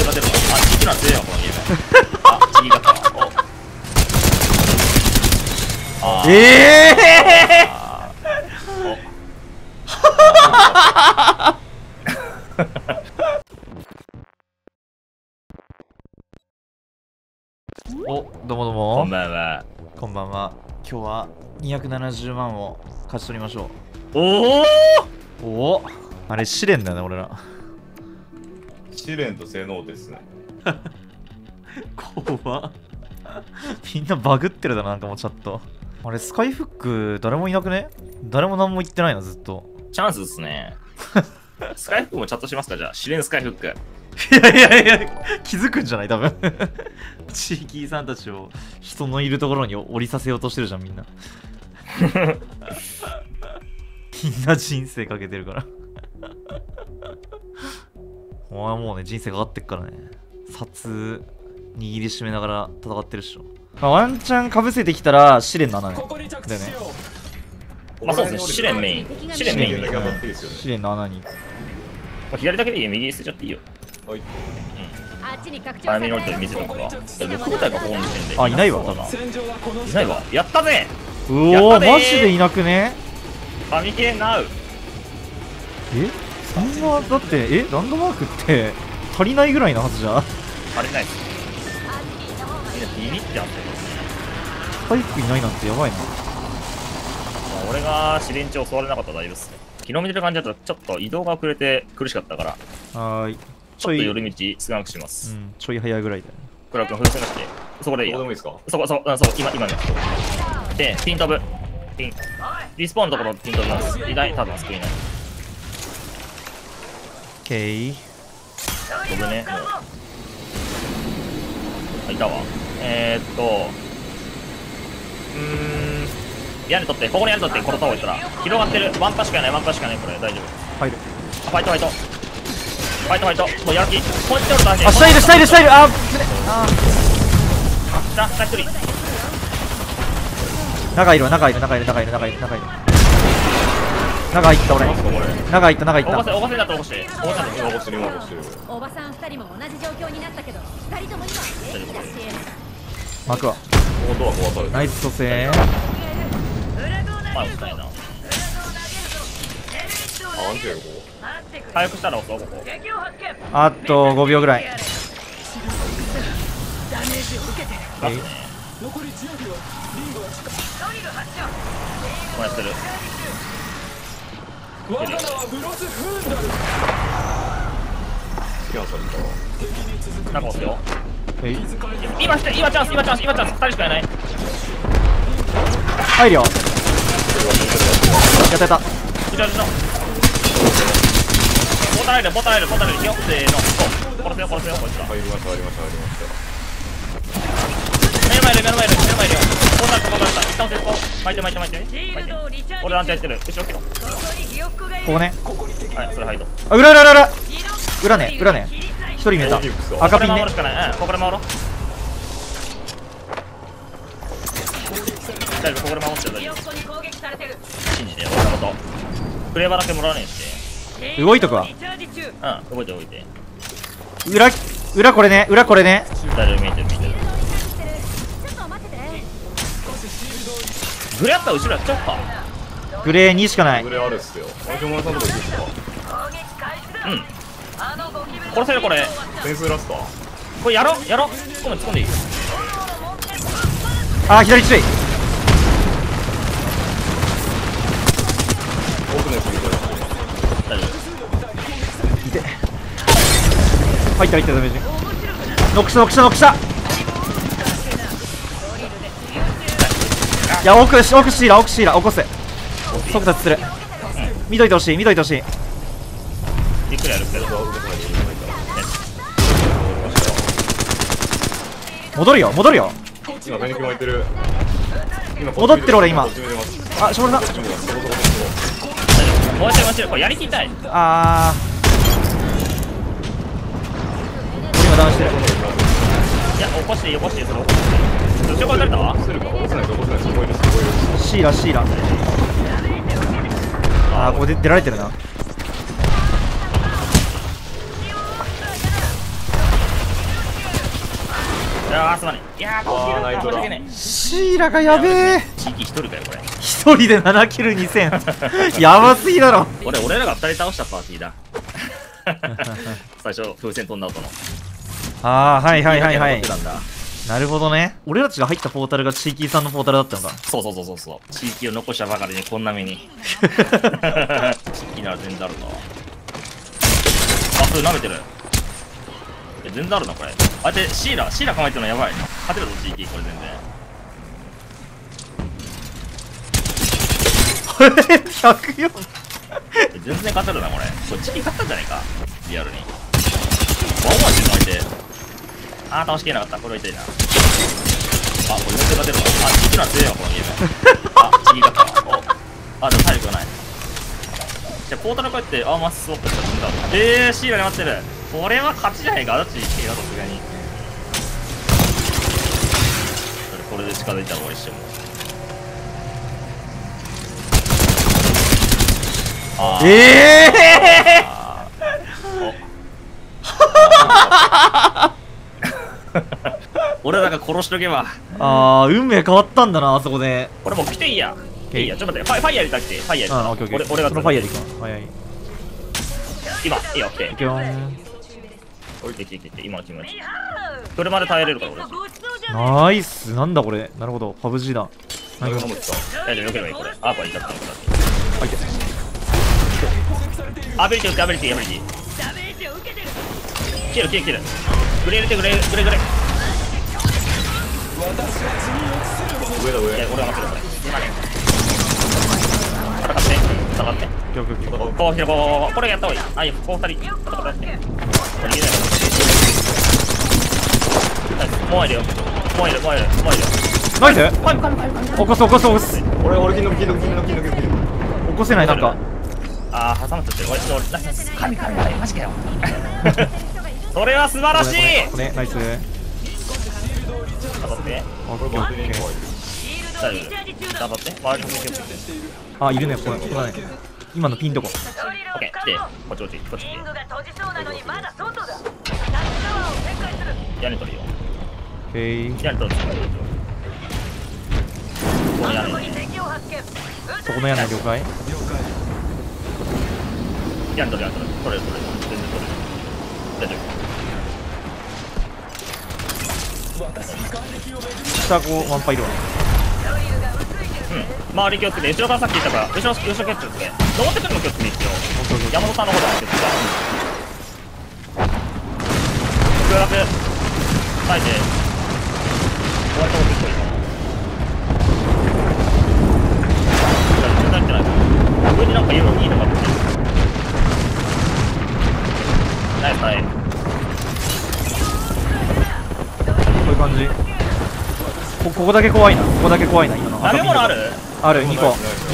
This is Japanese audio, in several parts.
が出るの。あ、チキラ強いよ、このゲーム。あ、チキ型。お。 お、どうもどうも。 こんばんは。 こんばんは。今日は270万を勝ち取りましょう。おお。あれ試練だよね、俺ら。 試練と性能ですね。 怖っ。みんなバグってるだな、なんかもうチャット。あれスカイフック誰もいなくね？誰も何も言ってないの、ずっと。 チャンスですね。スカイフックもチャットしますか？じゃあ試練スカイフック。 いや気づくんじゃない多分。地域さんたちを人のいるところに降りさせようとしてるじゃん、みんな。みんな人生かけてるから。お前もうね、人生かかってっからね。札握りしめながら戦ってるっしょ。まあ、ワンチャンかぶせてきたら試練の穴ね。だよね。 まあそうですね、試練メイン。試練メイン。 試練の穴に。 左だけでいいよ、右に捨てちゃっていいよ。はい。早めに降りて水とか。6部隊がここの時点で。 あ、いないわ、ただ。 いないわ。やったぜ。 うおー、マジでいなくね？ ファミキレナウ。 そんな、だって、ランドマークって足りないぐらいのはずじゃ？ 足りないっす。みんなビビってなってる。 スカイフいないなんてやばいな。 俺が試練値を襲われなかったら大丈夫っすね。昨日見てる感じだとちょっと移動が遅れて苦しかったから。 はーい。 ちょっと寄り道少なくします。 うん、ちょい早いぐらいだよね。 クラックの風船がして、そこでいいよ。今ね。で、ピン飛ぶ。ピン。リスポーンのところピン飛びます。いない、多分救いない。 オッケー。 飛ぶね、もう。あ、いたわ。屋根取って、ここに屋根取って、このタワー置いたら、広がってる。ワンパしかない、これ、大丈夫。 入る。 ファイト。もうやる気。こうやっておるとあ、下いる。あー、 下一人。 中いる。中入った、俺。中入った。 おばせだと起こして。 おばさん2人も同じ状況になったけど、2人とも今は元気だし。 巻くわ。ナイス蘇生。 まあ、押したいな。回復したら押そう、ここ。 あと5秒ぐらい。 こうやってる。なんか押すよ。今チャンス、2人しかいない。 入るよ。やった。 ボタン入る、いくよ。せーの。殺せよ、こいつら。 入りました。 目の前いるよ。ボタンとかがあった。一旦成功。巻いて。俺安定やってる。後ろ来ろ。 ここね。 はい、それ入ろう。 あ、裏ね。一人見えた。赤ピンね。 ここで回ろう。大丈夫、ここで守ってる。大丈夫。信じてよ、俺のこと。クレーバーだけもらわねえして。 動いとくわ。 動いて。 裏これね。 大丈夫、見えてる。グレーあったら後ろやっちゃおうか。 グレー2しかない。 グレーあるっすよ。山さんとこ行くっすか？ 殺せる、これ。 点数ラスト。 これやろう。突っ込んでいい。 あー、左注意。 奥のやつ見てる。 大丈夫。 いて。入ったダメージ。ノックした。いや、奥シーラ起こせ。速達する。見といてほしい。 ゆっくりやるけど。 戻るよ。 今フェニック巻いてる。 戻ってる俺今。あ、しょうがな。 もう一度これやりきりたい。 あー、今ダウンしてる。 いや、起こしてそれ起こして後ろから誰だわ。 シーラあー、ここで出られてるな。 やーすまねえ。いやーこうあーナイトだ申し訳ねシーラがやべえ。 え。地域一人かよこれ。 一人で7キル2000。やばすぎだろ。 俺らが2人倒したパーティーだ。最初風船飛んだ後の。 ああ、はいはいはいはい地域だけ残ってたんだ。 なるほどね。俺たちが入ったポータルがチーキーさんのポータルだったのか。 そう地域を残したばかりにこんな目に。地域なら全然あるな。あ、それ舐めてる。全然あるなこれ。あでシーラ構えてるのやばい。勝てるぞ地域これ全然。 これ104。 全然勝てるなこれ。これ地域勝ったんじゃないかリアルに。ワンワンしてるの相手。あー倒しきれなかった。これは痛いな。あ、これ全然勝てるわ。あ、地域のは強いわこのゲーム。あ、地域勝ったわ。おあ、でも体力がない。じゃあポータルこうやってアーマースワップしたら死んだ。シーラに待ってる。これは勝ちじゃないか。どっち地域ださすがに。これで近づいたら俺一瞬も。あー俺らが殺しとけば。 ああ、運命変わったんだな、あそこで。 これもう来ていいや。いいや、ちょっと待って、ファイヤーやりたくて、ファイヤーやりたい。 オッケーオッケー。 俺がそのファイヤーでいくわ。はいはい。 今、いいよ、オッケー。 いくよー。 置いてきて、今、車で耐えれるから、俺。 ナイス。なんだこれ。なるほど。パブ G だ。 何が飲むんですか？ 大丈夫、よければいい、これ。アーパーいっちゃったの、こあ、いけ。 れ。アビリティ、アビリティ。切る。グレー入れて、グレー。 上だ上。 いや、俺は待ってる、これ。今ね。戦って。こう、これやった方がいい。あ、いや、こう二人。戦って。これいけないもういるよ。もういるよ。 ナイス。起こす。 俺金の起こせない、なんか。 あー、挟まっちゃってる。俺、神、マジかよ。それは素晴らしい。 これ、ナイス。 当たって。 オッケーオッケー。 大丈夫。当たって。周りの気をつけて。 あ、いるね、これだね。今のピンとこ。 オッケー、来て。こっち。屋根取るよ。 オッケー。 屋根取る。この屋根ね。 そこの屋根了解。 屋根取る。取れる。全然取れる。大丈夫。 下こうワンパいるわ。 周り気をつけて、後ろからさっき言ったから、後ろ気をつけて、登ってくるの気をつけていいですよ。山本さんの方だって言ってた。空楽、耐えて、ホワイトボード1人。絶対ってない。上になんかいいのがあって。ナイスナイス。 こういう感じ。ここだけ怖いな。今の。 食べ物ある？ ある。2個。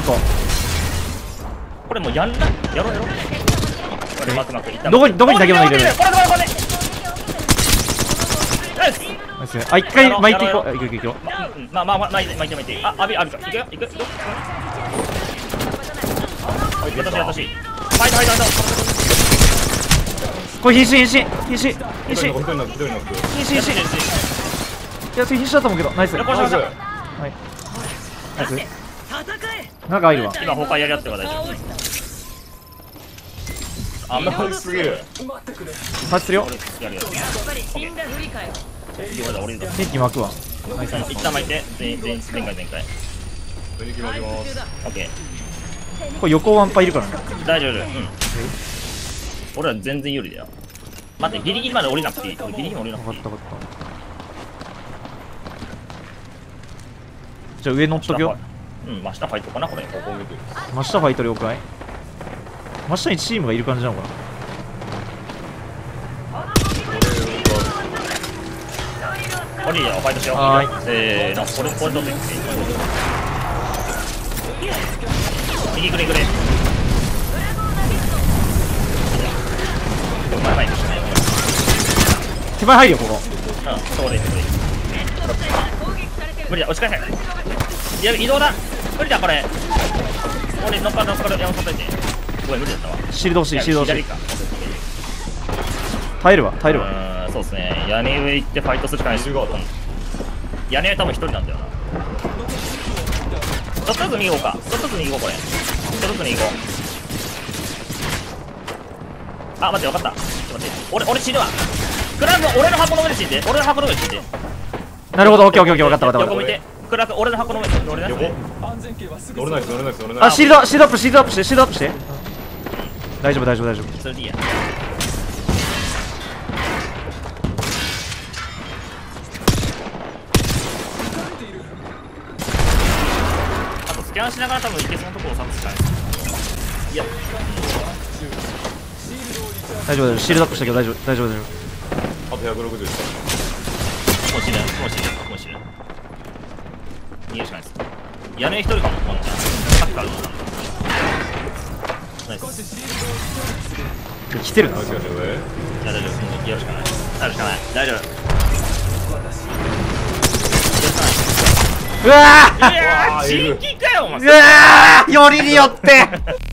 これもうやろう。これマク一旦。 どこに食べ物入れる？ これ。ナイス。 あ、一回巻いていこう。いくよ。 まあ、巻いて。あ、あるか。いくよ。私。ファイト。 これ瀕死。 一人のいや、それ瀕死だと思うけど、ナイス。 これしました。 ナイス。なんか入るわ。 今崩壊やり合ってるから大丈夫。 あんなすげえ。 パスするよ。 やる。俺だ。 天気巻くわ。ナイス。 一旦巻いて、全開。 上に決まります。 オッケー。 これ横ワンパいるからね。 大丈夫。俺ら全然有利だよ。待って、ギリギリまで降りなくていい。ギリギリ降りなくていい。 分かった。じゃあ上乗っとくよ。 真下ファイトかなこれ。 真下ファイト了解。真下にチームがいる感じなのかな。 降りるよ、ファイトしよう。 はーい。 これ取っていって。右くれ。前にしてね。 手前入るよ、ここ。 そうです。無理だ、押し返せ。いや、移動だ。無理だ、これ。俺、乗っかる、山本いて。ごめん、無理だったわ。 シールド欲しい。 左か。 耐えるわ。 そうそうですね。屋根上行ってファイトするしかないし。 ビルガード屋根上多分一人なんだよな。ちょっとずつ逃ごうか。ちょっとずつ逃ごう、これ。ちょっとずつ逃ごう。あ、待って、分かった。ちょっと待って。俺死ぬわ。クラーク、俺の箱の上で死んで。俺の箱の上で死んで。 なるほど、オッケーオッケーオッケー、分かった分かった横見て。クラーク、俺の箱の上で乗れない。 横乗れないです乗れないです乗れないあ、シールドアップシールドアップしてシールドアップして。大丈夫大丈夫大丈夫。 それでいいや。あとスキャンしながら多分いけそうなところを探すしかない。いや、 大丈夫大丈夫、シールドアップしたけど大丈夫大丈夫大丈あと160ですもう死ぬ、もう死ぬ、もう死ぬ。逃げるしかないです。屋根一人かも、ワンちゃん。さっきからのナイス。 夫。来てるな。 間違えてるねいや、大丈夫。やるしかない。やるしかない。大丈夫。 うわいやー、新規かよ、お前。 ーうわーよりによって